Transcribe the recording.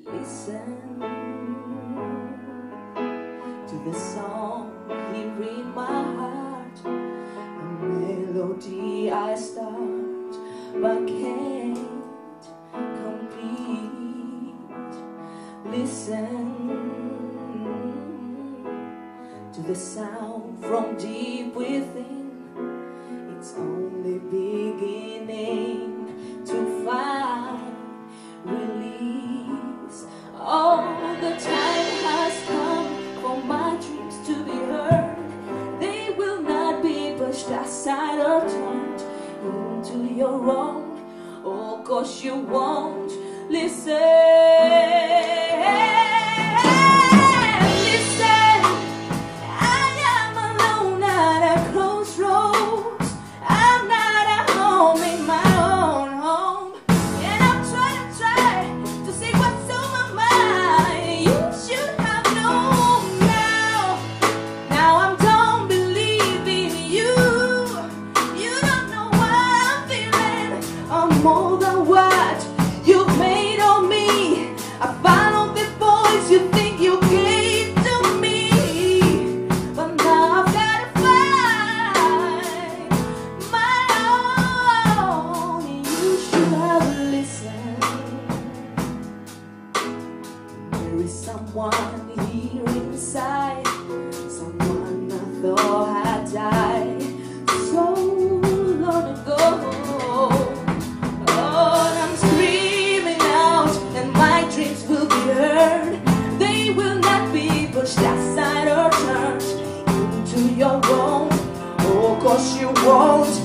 Listen to the song here in my heart, a melody I start but can't complete. Listen to the sound from deep within. It's only beginning to find release. All the time has come for my dreams to be heard. They will not be pushed aside or turned into your own. Oh, 'cause you won't listen. More than what you've made of me. I followed the voice you think you gave to me, but now I've gotta find my own. You should have listened. There is someone here inside, someone I thought had died so long ago. They will not be pushed aside or turned into your own. Oh, 'cause you won't